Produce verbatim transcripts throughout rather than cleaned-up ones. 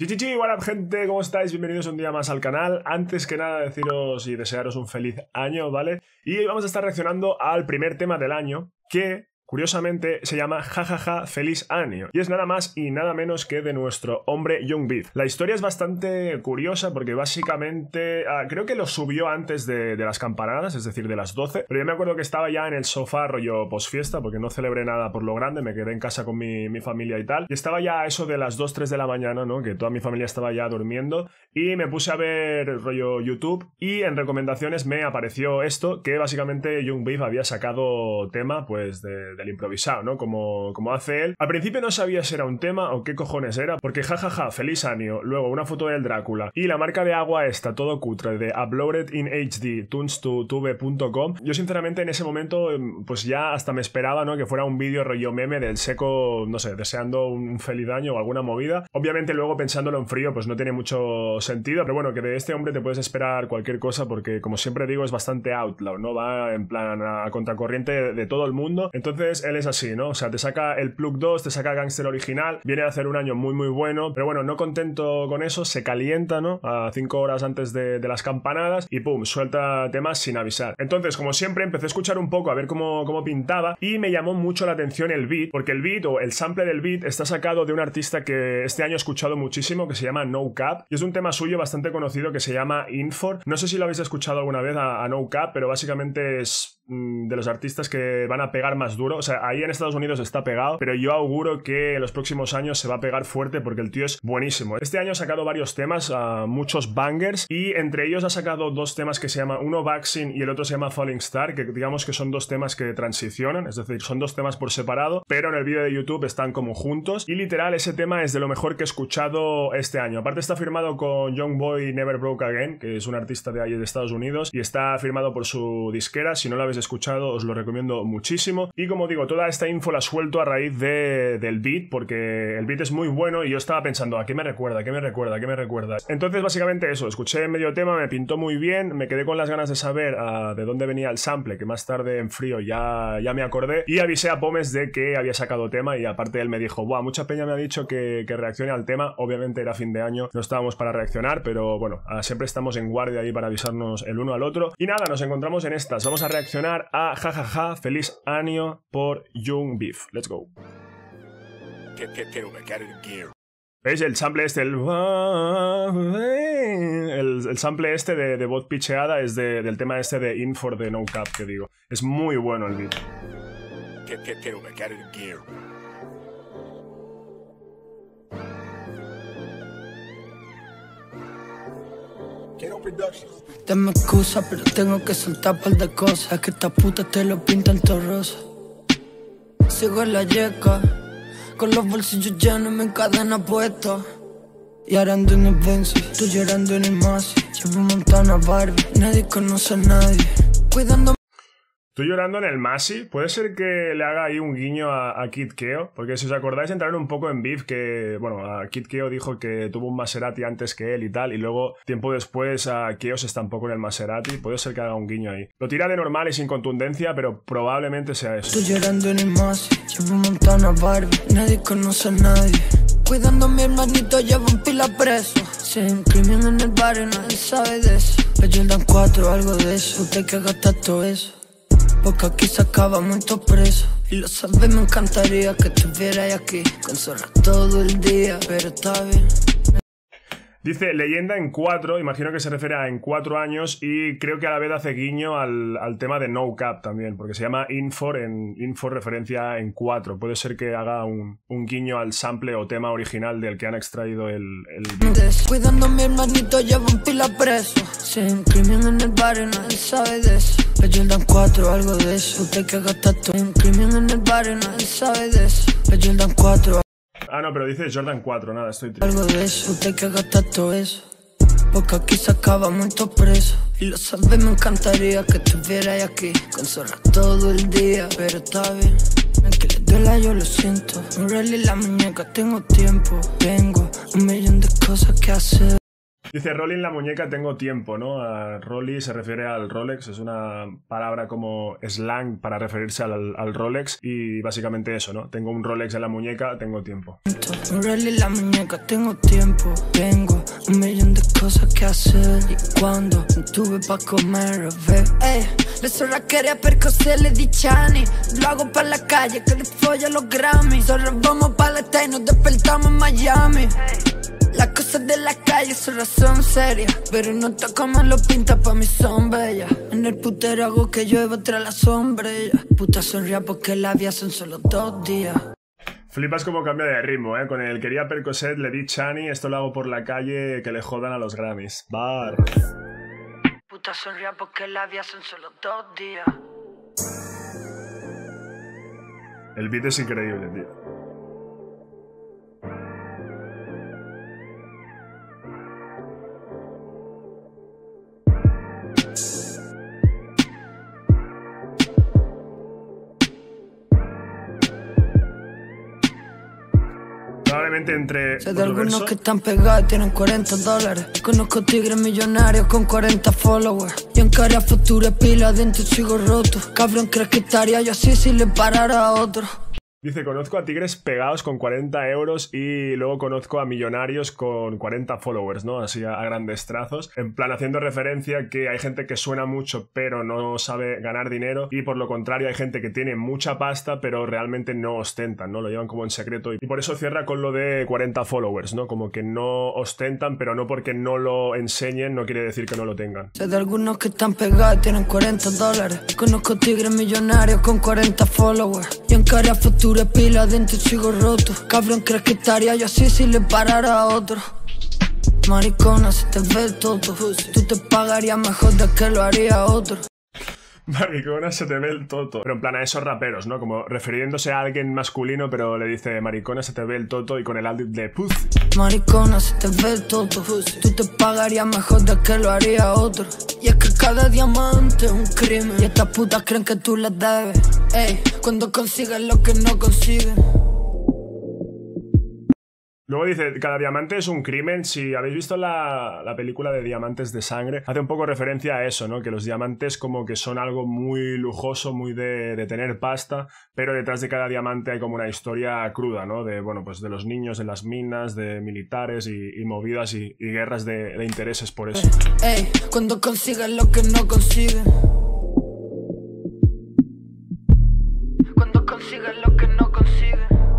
Chichichi, what up, gente, ¿cómo estáis? Bienvenidos un día más al canal. Antes que nada deciros y desearos un feliz año, ¿vale? Y vamos a estar reaccionando al primer tema del año, que curiosamente se llama Jajaja Feliz Año, y es nada más y nada menos que de nuestro hombre Young Beef. La historia es bastante curiosa porque básicamente ah, creo que lo subió antes de, de las campanadas, es decir, de las doce, pero yo me acuerdo que estaba ya en el sofá rollo posfiesta porque no celebré nada por lo grande, me quedé en casa con mi, mi familia y tal, y estaba ya a eso de las dos, tres de la mañana, ¿no? Que toda mi familia estaba ya durmiendo, y me puse a ver rollo YouTube y en recomendaciones me apareció esto, que básicamente Young Beef había sacado tema pues de, del improvisado, ¿no? Como, como hace él. Al principio no sabía si era un tema o qué cojones era, porque jajaja, feliz año, luego una foto del Drácula y la marca de agua esta, todo cutre, de Uploaded in H D, tunes to tube punto com. Yo sinceramente en ese momento pues ya hasta me esperaba, ¿no? Que fuera un vídeo rollo meme del seco, no sé, deseando un feliz año o alguna movida. Obviamente luego pensándolo en frío pues no tiene mucho sentido, pero bueno, que de este hombre te puedes esperar cualquier cosa porque como siempre digo es bastante outlaw, ¿no? Va en plan a contracorriente de, de todo el mundo. Entonces él es así, ¿no? O sea, te saca el Plug dos, te saca Gangster original, viene a hacer un año muy muy bueno, pero bueno, no contento con eso, se calienta, ¿no? A cinco horas antes de, de las campanadas y pum, suelta temas sin avisar. Entonces, como siempre, empecé a escuchar un poco a ver cómo, cómo pintaba y me llamó mucho la atención el beat, porque el beat o el sample del beat está sacado de un artista que este año he escuchado muchísimo, que se llama No Cap, y es un tema suyo bastante conocido que se llama Infor. No sé si lo habéis escuchado alguna vez a, a No Cap, pero básicamente es de los artistas que van a pegar más duro. O sea, ahí en Estados Unidos está pegado, pero yo auguro que en los próximos años se va a pegar fuerte porque el tío es buenísimo. Este año ha sacado varios temas, uh, muchos bangers, y entre ellos ha sacado dos temas que se llaman, uno Vaccine y el otro se llama Falling Star, que digamos que son dos temas que transicionan, es decir, son dos temas por separado, pero en el vídeo de YouTube están como juntos, y literal ese tema es de lo mejor que he escuchado este año. Aparte está firmado con Young Boy Never Broke Again, que es un artista de ahí de Estados Unidos, y está firmado por su disquera. Si no lo habéis escuchado os lo recomiendo muchísimo, y como digo, toda esta info la suelto a raíz de, del beat, porque el beat es muy bueno y yo estaba pensando, ¿a qué me recuerda? ¿A qué me recuerda? ¿A qué me recuerda? Entonces básicamente eso, escuché medio tema, me pintó muy bien, me quedé con las ganas de saber uh, de dónde venía el sample, que más tarde en frío ya, ya me acordé, y avisé a Pomes de que había sacado tema, y aparte él me dijo, buah, mucha peña me ha dicho que, que reaccione al tema. Obviamente era fin de año, no estábamos para reaccionar, pero bueno, uh, siempre estamos en guardia ahí para avisarnos el uno al otro, y nada, nos encontramos en estas. Vamos a reaccionar a Jajaja Feliz Año por Young Beef. Let's go. ¿Veis? El sample este, el... El, el sample este de, de voz picheada es de, del tema este de Infor de No Cap, que digo. Es muy bueno el beat. Dame excusa, pero tengo que soltar par de cosas, que esta puta te lo pintan todo rosa. Sigo en la yeca, con los bolsillos llenos, me encadena puesta. Y ahora ando en el Benz, tú llorando en el Masi. Llevo Montana Barbie, nadie conoce a nadie. Cuidando. Estoy llorando en el Masi. Puede ser que le haga ahí un guiño a, a Kid Keo, porque si os acordáis entraron un poco en beef que, bueno, a Kid Keo dijo que tuvo un Maserati antes que él y tal, y luego tiempo después a Keo se estampó con el Maserati. Puede ser que haga un guiño ahí. Lo tira de normal y sin contundencia, pero probablemente sea eso. Estoy llorando en el Masi, llevo Montana Barbie, nadie conoce a nadie. Cuidando a mi hermanito, llevo un pila preso. Se hay un crimen en el barrio, nadie sabe de eso. La Jordan cuatro, algo de eso, usted hay que gastar todo eso, porque aquí se acaba mucho preso. Y lo sabes, me encantaría que estuvieras aquí con zorra todo el día, pero está bien. Dice leyenda en cuatro, imagino que se refiere a en cuatro años, y creo que a la vez hace guiño al, al tema de No Cap también, porque se llama Infor, en Infor referencia en cuatro. Puede ser que haga un, un guiño al sample o tema original del que han extraído el, el... Cuidando a mi hermanito, llevo un pila preso. Si hay un crimen en el barrio, nadie sabe de eso. La Jordan cuatro, algo de eso, usted hay que gastar todo. Un crimen en el barrio, nadie sabe de eso. La Jordan cuatro. Ah, no, pero dice Jordan cuatro, nada, estoy triste. Algo de eso, usted hay que gastar todo eso, porque aquí se acaba mucho preso. Y lo sabes, me encantaría que estuvieras aquí con zorra todo el día, pero está bien. Aunque le duela yo lo siento, un rally en la muñeca, tengo tiempo. Tengo un millón de cosas que hacer. Dice, Rolly en la muñeca tengo tiempo, ¿no? A Rolly se refiere al Rolex, es una palabra como slang para referirse al, al Rolex y básicamente eso, ¿no? Tengo un Rolex en la muñeca, tengo tiempo. Un Rolly en la muñeca, tengo tiempo. Tengo un millón de cosas que hacer y cuando tuve pa' comer, ve. Ey, le zorra quería percocer, le di chani. Lo hago pa' la calle, que le folla los Grammys. Ahora vamos pa' la y nos despertamos en Miami. Las cosas de la calle son razón seria, pero no está como lo pinta pa' mi sombra. En el putero hago que llueva tras la sombrilla. Puta sonría porque la vida son solo dos días. Flipas como cambia de ritmo, ¿eh? Con el quería Percocet, le di chani, esto lo hago por la calle, que le jodan a los Grammys. Bar. Puta sonría porque la vida son solo dos días. El beat es increíble, tío. Probablemente entre sé de algunos verso. Que están pegados y tienen cuarenta dólares. Conozco tigres millonarios con cuarenta followers. Y en cara futura pila adentro sigo roto. Cabrón, ¿crees que estaría yo así si le parara a otro? Dice, conozco a tigres pegados con cuarenta euros y luego conozco a millonarios con cuarenta followers, ¿no? Así a, a grandes trazos. En plan, haciendo referencia que hay gente que suena mucho pero no sabe ganar dinero y por lo contrario hay gente que tiene mucha pasta pero realmente no ostentan, ¿no? Lo llevan como en secreto y por eso cierra con lo de cuarenta followers, ¿no? Como que no ostentan, pero no porque no lo enseñen no quiere decir que no lo tengan. Sé de algunos que están pegados y tienen cuarenta dólares. Conozco tigres millonarios con cuarenta followers. Y en cara futura pila adentro sigo roto. Cabrón, ¿crees que estaría yo así si le parara a otro? Maricona, se te ve el toto. Tú te pagarías mejor de que lo haría otro. Maricona, se te ve el toto. Pero en plan a esos raperos, ¿no? Como refiriéndose a alguien masculino, pero le dice maricona, se te ve el toto y con el adlib de puz. Maricona, se te ve el toto. Tú te pagarías mejor de que lo haría otro. Y es que cada diamante es un crimen. Y estas putas creen que tú les debes. Ey, cuando consigues lo que no consiguen. Luego dice, cada diamante es un crimen. Si habéis visto la, la película de Diamantes de Sangre, hace un poco referencia a eso, ¿no? Que los diamantes como que son algo muy lujoso, muy de, de tener pasta, pero detrás de cada diamante hay como una historia cruda, ¿no? De, bueno, pues de los niños en las minas, de militares y, y movidas y, y guerras de, de intereses por eso. Ey, cuando consigues lo que no consiguen. Cuando consigues lo que no consiguen.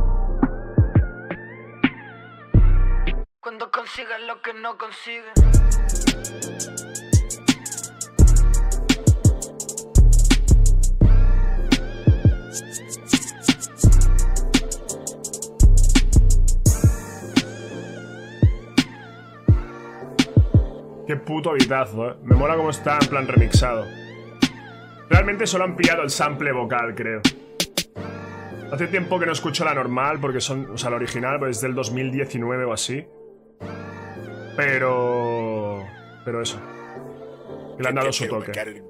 Cuando consigas lo que no consiguen. Qué puto beatazo, eh. Me mola cómo está en plan remixado. Realmente solo han pillado el sample vocal, creo. Hace tiempo que no escucho la normal porque son, o sea, la original pues es del dos mil diecinueve o así. Pero... Pero eso. Le han dado su toque.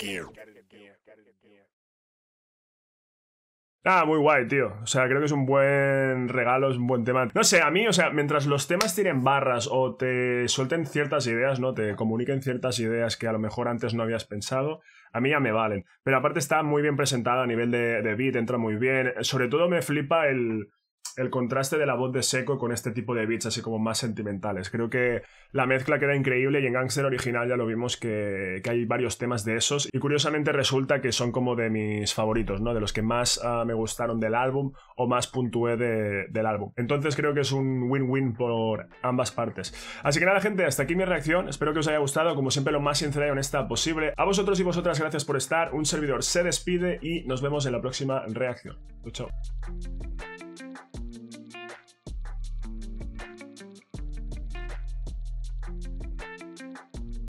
Ah, muy guay, tío. O sea, creo que es un buen regalo, es un buen tema. No sé, a mí, o sea, mientras los temas tienen barras o te suelten ciertas ideas, ¿no? Te comuniquen ciertas ideas que a lo mejor antes no habías pensado, a mí ya me valen. Pero aparte está muy bien presentada a nivel de, de beat, entra muy bien. Sobre todo me flipa el... el contraste de la voz de Seco con este tipo de beats así como más sentimentales. Creo que la mezcla queda increíble y en Gangster original ya lo vimos que, que hay varios temas de esos y curiosamente resulta que son como de mis favoritos, ¿no? De los que más uh, me gustaron del álbum o más puntué de, del álbum. Entonces creo que es un win-win por ambas partes. Así que nada, gente, hasta aquí mi reacción. Espero que os haya gustado, como siempre lo más sincera y honesta posible. A vosotros y vosotras gracias por estar. Un servidor se despide y nos vemos en la próxima reacción. Chao.